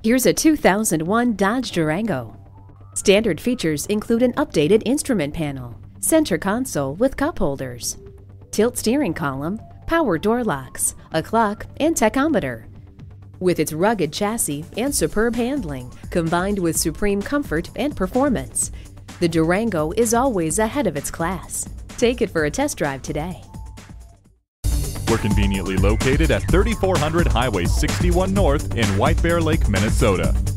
Here's a 2001 Dodge Durango. Standard features include an updated instrument panel, center console with cup holders, tilt steering column, power door locks, a clock, and tachometer. With its rugged chassis and superb handling, combined with supreme comfort and performance, the Durango is always ahead of its class. Take it for a test drive today. We're conveniently located at 3400 Highway 61 North in White Bear Lake, Minnesota.